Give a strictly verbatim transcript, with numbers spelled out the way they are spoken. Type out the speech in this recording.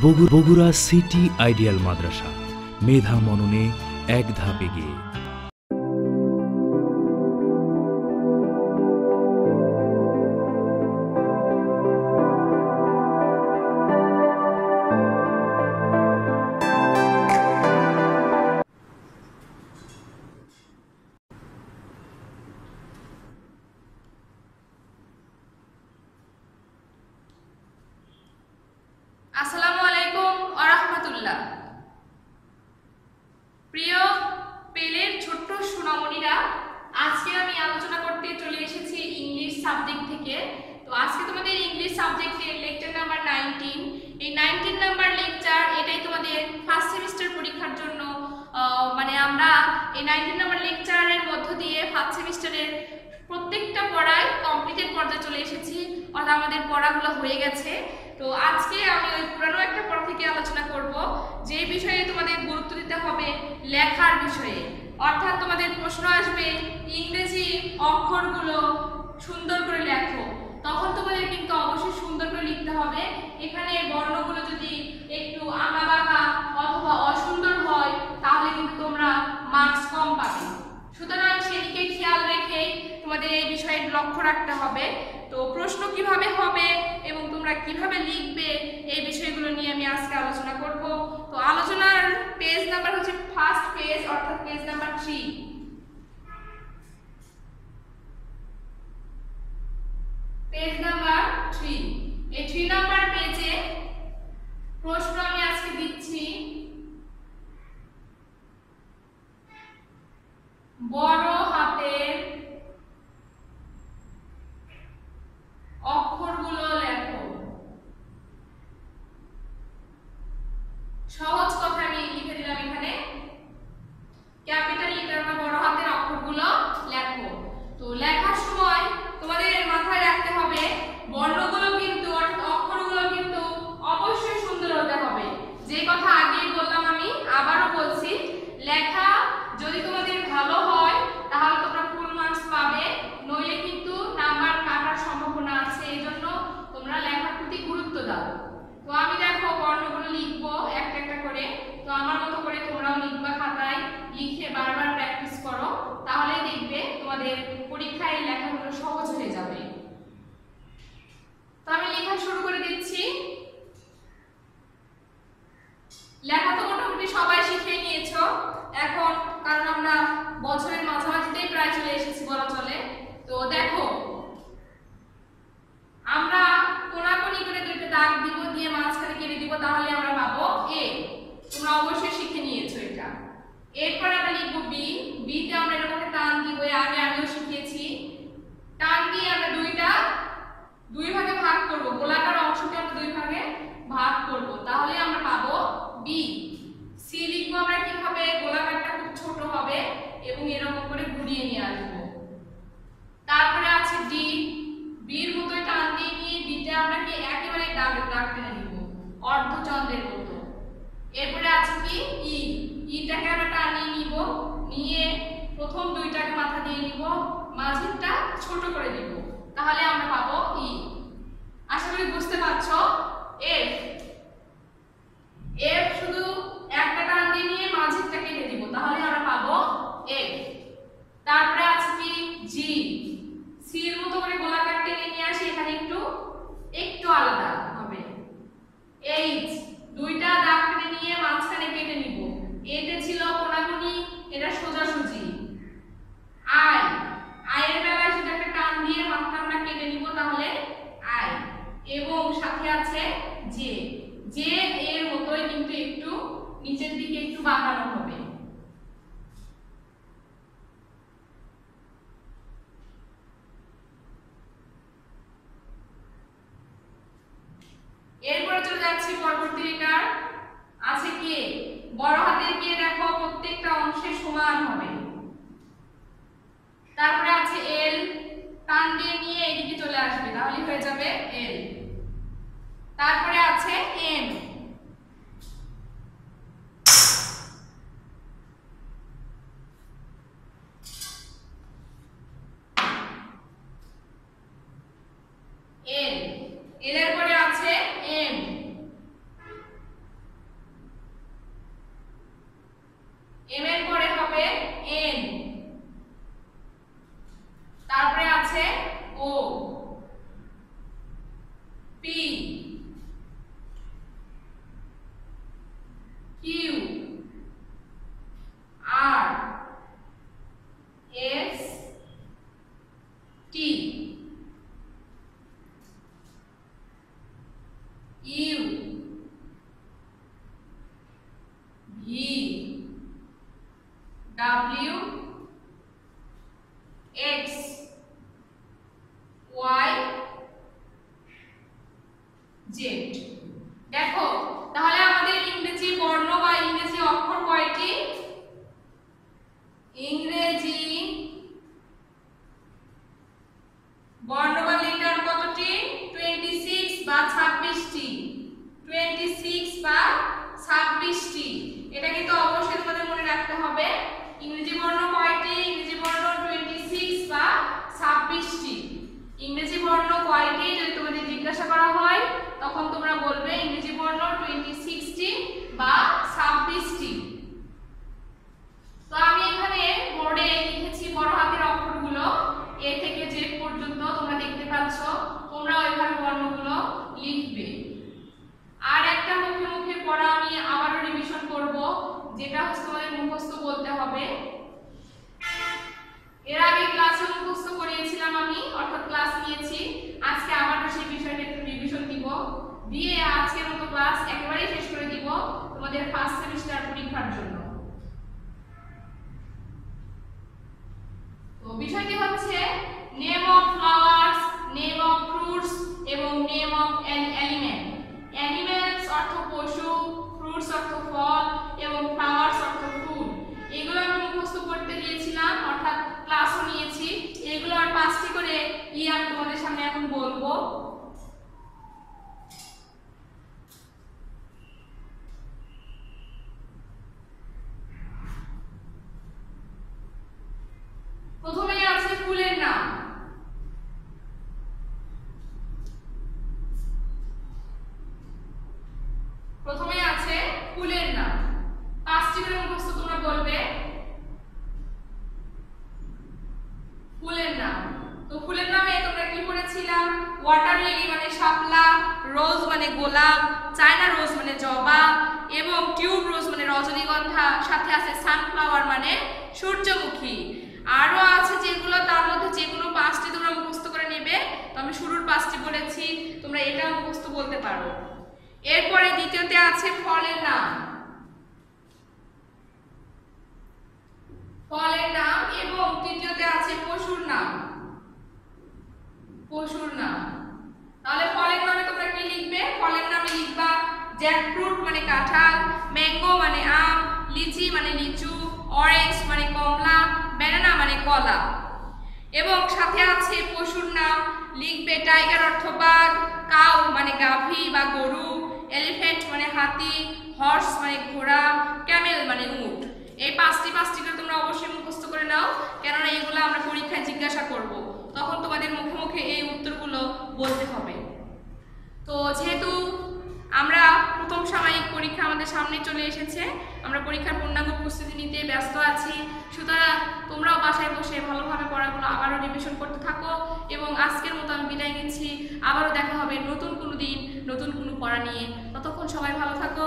Bogura city ideal মাদ্রাসা, মেধা মননে এক ধাপ এগিয়ে। আসসালামু আলাইকুম ওয়া রাহমাতুল্লাহ। প্রিয় পেলের ছোট্ট সোনামণিরা, আজকে আমি আলোচনা করতে চলে এসেছি ইংলিশ সাবজেক্ট থেকে। তো আজকে তোমাদের ইংলিশ সাবজেক্টের লেকচার নাম্বার নাইনটিন। এই নাইনটিন নাম্বার লেকচার, এটাই তোমাদের ফার্স্ট সেমিস্টার পরীক্ষার জন্য, মানে আমরা এই নাইনটিন নাম্বার লেকচারের মধ্য দিয়ে ফার্স্ট সেমিস্টারের প্রত্যেকটা পড়ায় কমপ্লিটেড পর্যায়ে চলে এসেছি, অর্থাৎ আমাদের পড়াগুলো হয়ে গেছে। তো আজকে আমি ওই পুরানো একটা পড়া থেকে আলোচনা করব, যে বিষয়ে তোমাদের গুরুত্ব দিতে হবে লেখার বিষয়ে। অর্থাৎ তোমাদের প্রশ্ন আসবে ইংরেজি অক্ষরগুলো সুন্দর করে লেখো, তখন তোমাদের কিন্তু অবশ্যই সুন্দর করে লিখতে হবে। এখানে বর্ণগুলো যদি একটু আঁকা বাঁকা অথবা অসুন্দর হয় তাহলে কিন্তু তোমরা মার্কস কম পাবে। সুতরাং সেদিকে খেয়াল রেখে তোমাদের এই বিষয়ে লক্ষ্য রাখতে হবে। তো প্রশ্ন কিভাবে হবে এবং তোমরা কিভাবে লিখবে এই বিষয়গুলো নিয়ে আমি আজকে আলোচনা করব। তো আলোচনার পেজ নাম্বার হচ্ছে ফার্স্ট পেজ, অর্থাৎ page number three. Page number three, এই থ্রি নাম্বার পেজে প্রশ্ন আমি আজকে দিচ্ছি। বড় হাতের অক্ষরগুলো লেখো। সহজ কথা আমি লিখে দিলাম এখানে, ক্যাপিটাল লেটার বা বড় হাতের অক্ষরগুলো লেখো। তো লেখার সময় তোমাদের মাথায় রাখতে হবে বর্ণগুলো কিন্তু অর্থাৎ অক্ষরগুলো কিন্তু অবশ্যই সুন্দর হতে হবে। যে কথা আগেই বললাম আমি আবারও বলছি, লেখা যদি তোমাদের ভালো হয় তাহলে তোমরা ফুল মার্কস পাবে, নইলে কিন্তু নাম্বার কাটার সম্ভাবনা আছে। এই জন্য তোমরা লেখার প্রতি গুরুত্ব দাও। তো আমি দেখো বর্ণগুলো লিখবো একটা একটা করে। তো আমার মতো করে তোমরাও লিখবা, খাতায় লিখে বারবার প্র্যাকটিস করো, তাহলেই দেখবে তোমাদের পরীক্ষায় লেখাগুলো সহজ হয়ে যাবে। তো আমি লেখা শুরু করে দিচ্ছি। লেখা তো মোটামুটি সবাই শিখে নিয়েছো এখন, কারণ আমরা বছরের মাঝামাঝিতেই প্রায় চলে এসেছি বলা চলে। তো দেখো, আমরা কোনাকুনি করে দুইটা দাগ দিব, দিয়ে মাঝখানে কেটে দিব, তাহলে আমরা পাবো এ। তোমরা অবশ্যই শিখে নিয়েছো এটা। এরপর আমরা লিখবো বি। বি তে আমরা এরকম টান দিব, আগে আমিও শিখিয়েছি। টান দিয়ে আমরা দুইটা দুই ভাগে ভাগ করব, গোলাকার অংশকে আমরা দুই ভাগে ভাগ করব, তাহলে আমরা পাবো বি। সি লিখবো আমরা কিভাবে, গোলাকারটা খুব ছোট হবে এবং এরকম করে ঘুরিয়ে নিয়ে আসবো। তারপরে আছে ডি। বির মতোই টান দিয়ে নিয়ে ডিতে আমরা কি একেবারে দাগ দাগ টেনে নিব অর্ধচন্দ্রের মতো। এরপরে আছে কি ই। ইটাকে আমরা টানিয়ে নিব, নিয়ে প্রথম দুইটাকে মাথা দিয়ে নিব, মাঝেরটা ছোট করে দিব, তাহলে আমরা পাবো ই। আশা করি বুঝতে পারছো। এফ। এফ শুধু একটা টান দিয়ে নিয়ে মাঝেরটা কেটে দিব, তাহলে আমরা পাবো এফ। তারপরে আছে কি জি। সি এর মতো করে গোলাকার টেনে নিয়ে আসি, এখানে একটু একটু আলাদা হবে। এইচ। দুইটা দাগ টেনে নিয়ে মাঝখানে কেটে নিব, এতে ছিল কোনাকুনি, এটা সোজাসুজি। আই। আই এর বেলায় শুধু একটা টান দিয়ে মাথা আমরা কেটে নিব, তাহলে আই। এবং সাথে আছে জে। জে এর মতোই কিন্তু একটু নিচের দিকে একটু বাঁকানো হবে। এরপর চলে যাচ্ছি পরবর্তী লেটার, আছে কে। বড় হাতের কে দেখো প্রত্যেকটা অংশে সমান হবে। তারপরে আছে এল। টান দিয়ে নিয়ে এদিকে চলে আসবে, তাহলে হয়ে যাবে এল। তারপরে আছে এম। এল। এল এর পরে আছে M. W X Y Z. দেখো তাহলে আমাদের ইংরেজি বর্ণ বা ইংরেজি অক্ষর কয়টি? ইংরেজি বর্ণ বা লেটার কতটি? ছাব্বিশ বা ছাব্বিশটি। ছাব্বিশ বা ছাব্বিশটি। এটা কিন্তু অবশ্যই তোমাদের মনে রাখতে হবে। ইংরেজি বর্ণ কয়টি? ইংরেজি বর্ণ ছাব্বিশ বা ছাব্বিশটি। ইংরেজি বর্ণ কয়টি যদি তোমাদের জিজ্ঞাসা করা হয় তখন তোমরা বলবে ইংরেজি বর্ণ ছাব্বিশটি বা ছাব্বিশটি। তো আমি এখানে বোর্ডে লিখেছি বড় হাতের অক্ষরগুলো এ থেকে জেড পর্যন্ত, তোমরা দেখতে পাচ্ছ। তোমরা ওইভাবে বর্ণগুলো লিখবে। আর একটা মুখে মুখে পড়া আমি আবারও রিভিশন করব, যেটা হচ্ছে তোমাদের মুখস্থ বলতে হবে। এর আগে ক্লাসে মুখস্থ করিয়েছিলাম আমি, অর্থাৎ ক্লাস নিয়েছি। আজকে আবারও সেই বিষয়টা একটু রিভিশন দিব, দিয়ে আজকের মতো ক্লাস একেবারেই শেষ করে দিব তোমাদের ফার্স্ট সেমিস্টার পরীক্ষার জন্য। তো বিষয়টি হচ্ছে name of flowers, name of fruits এবং name of an element. Animals অর্থ পশু, ফ্রুটস অর্থ ফল এবং ফ্লাওয়ার্স অর্থ ফুল। এগুলো আমি মুখস্থ করতে গিয়েছিলাম, অর্থাৎ ক্লাসও নিয়েছি। এগুলো আর পাঁচটি করে ই আমি তোমাদের সামনে এখন বলবো। প্রথমেই আছে ফুলের নাম। প্রথমে আছে ফুলের নাম। পাঁচটি করে মুখস্থ তোমরা বলবে ফুলের নাম। তো ফুলের নামে তোমরা কি পড়েছিলাম? ওয়াটার লিলি মানে শাপলা, রোজ মানে গোলাপ, চায়না রোজ মানে জবা এবং টিউব রোজ মানে রজনীগন্ধা, সাথে আছে সানফ্লাওয়ার মানে সূর্যমুখী। আরো আছে যেগুলো, তার মধ্যে যেগুলো পাঁচটি তোমরা মুখস্থ করে নেবে। তো আমি শুরুর পাঁচটি বলেছি, তোমরা এটা মুখস্থ বলতে পারো। এরপরে দ্বিতীয়তে আছে ফলের নাম। ফলের নাম এবং তৃতীয়তে আছে পশুর নাম। পশুর নাম। তাহলে ফলের নামে তোমরা কি লিখবে? ফলের নামে লিখবা জ্যাকফ্রুট মানে কাঁঠাল, ম্যাঙ্গো মানে আম, লিচি মানে লিচু, অরেঞ্জ মানে কমলা, ব্যানানা মানে কলা। এবং সাথে আছে পশুর নাম লিখবে টাইগার অর্থ বাঘ, কাউ মানে গাভী বা গরু, এলিফ্যান্ট মানে হাতি, হর্স মানে ঘোড়া, ক্যামেল মানে উট। এই পাঁচটি পাঁচটি করে তোমরা অবশ্যই মুখস্থ করে নাও, কেননা এগুলো আমরা পরীক্ষায় জিজ্ঞাসা করব, তখন তোমাদের মুখে মুখে এই উত্তরগুলো বলতে হবে। তো যেহেতু আমরা প্রথম সাময়িক পরীক্ষা আমাদের সামনে চলে এসেছে, আমরা পরীক্ষার পূর্ণাঙ্গ প্রস্তুতি নিতে ব্যস্ত আছি, সুতরাং তোমরাও বাসায় বসে ভালোভাবে পড়াগুলো আবারও রিভিশন করতে থাকো। এবং আজকের মতো আমি বিদায় নিচ্ছি। আবারও দেখা হবে নতুন কোনো দিন নতুন কোনো পড়া নিয়ে। ততক্ষণ সবাই ভালো থাকো,